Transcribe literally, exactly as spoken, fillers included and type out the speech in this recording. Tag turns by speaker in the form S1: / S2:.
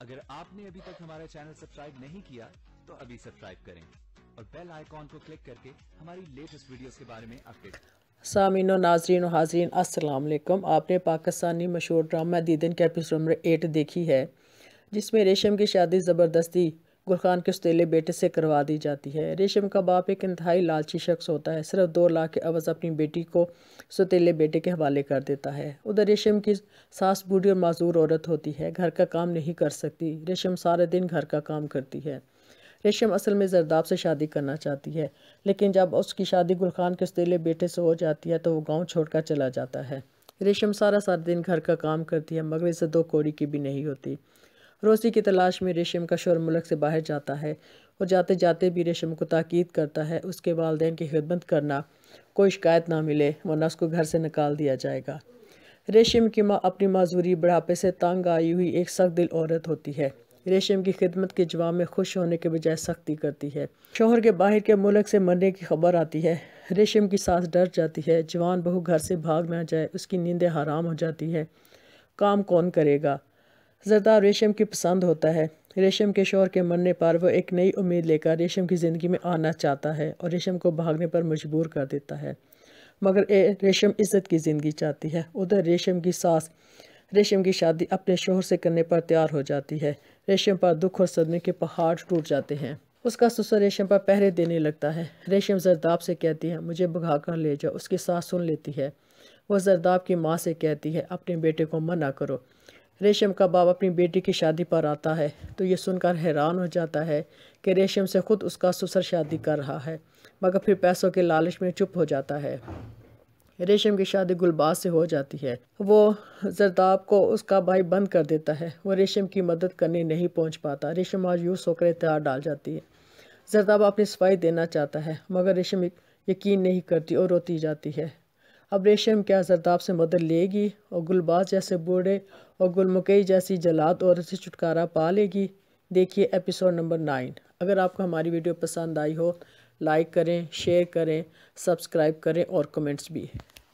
S1: अगर आपने अभी तक हमारा चैनल सब्सक्राइब नहीं किया तो अभी सब्सक्राइब करें और बेल आइकॉन को क्लिक करके हमारी लेटेस्ट वीडियोस के बारे में अपडेट।
S2: सामीन और नाजरीन और हाजरीन अस्सलाम वालेकुम। आपने पाकिस्तानी मशहूर ड्रामा दीदन के एपिसोड नंबर एट देखी है, जिसमें रेशम की शादी ज़बरदस्ती गुलखान के सौतेले बेटे से करवा दी जाती है। रेशम का बाप एक इंतहाई लालची शख्स होता है, सिर्फ दो लाख के अवज़ अपनी बेटी को सौतेले बेटे के हवाले कर देता है। उधर रेशम की सास बूढ़ी और माजूर औरत होती है, घर का काम नहीं कर सकती। रेशम सारे दिन घर का काम करती है। रेशम असल में जरदाब से शादी करना चाहती है, लेकिन जब उसकी शादी गुलखान के सौतेले बेटे से हो जाती है तो वो गाँव छोड़कर चला जाता है। रेशम सारा सारा दिन घर का काम करती है, मगर इसे दो कौड़ी की भी नहीं होती। रोज़ी की तलाश में रेशम का शोहर मुल्क से बाहर जाता है और जाते जाते भी रेशम को ताकीद करता है उसके वालिदैन की खिदमत करना, कोई शिकायत ना मिले वरना उसको घर से निकाल दिया जाएगा। रेशम की माँ अपनी माजूरी बुढ़ापे से तंग आई हुई एक सख्त दिल औरत होती है। रेशम की खिदमत के जवाब में खुश होने के बजाय सख्ती करती है। शोहर के बाहर के मुल्क से मरने की खबर आती है। रेशम की सास डर जाती है, जवान बहू घर से भाग ना जाए, उसकी नींदें हराम हो जाती है, काम कौन करेगा। जरदाब रेशम की पसंद होता है। रेशम के शौहर के मरने पर वो एक नई उम्मीद लेकर रेशम की ज़िंदगी में आना चाहता है और रेशम को भागने पर मजबूर कर देता है, मगर ए, रेशम इज़्ज़त की ज़िंदगी चाहती है। उधर रेशम की सास रेशम की शादी अपने शौहर से करने पर तैयार हो जाती है। रेशम पर दुख और सदमे के पहाड़ टूट जाते हैं। उसका ससुर रेशम पर पहरे देने लगता है। रेशम जरदाब से कहती है, मुझे भगा कर ले जाओ। उसकी सास सुन लेती है। वह जरदाब की माँ से कहती है, अपने बेटे को मना करो। रेशम का बाप अपनी बेटी की शादी पर आता है तो ये सुनकर हैरान हो जाता है कि रेशम से खुद उसका ससुर शादी कर रहा है, मगर फिर पैसों के लालच में चुप हो जाता है। रेशम की शादी गुलबाज से हो जाती है। वो जरदाब को उसका भाई बंद कर देता है। वो रेशम की मदद करने नहीं पहुंच पाता। रेशम मायूस होकर इत्तेहार डाल जाती है। जरदाब अपनी सफाई देना चाहता है, मगर रेशम यकीन नहीं करती और रोती जाती है। अब रेशम क्या जरदाब से मदद लेगी और गुलबाज जैसे बूढ़े और गुलमुकई जैसी जलाद औरत से छुटकारा पा लेगी? देखिए एपिसोड नंबर नाइन। अगर आपको हमारी वीडियो पसंद आई हो, लाइक करें, शेयर करें, सब्सक्राइब करें और कमेंट्स भी।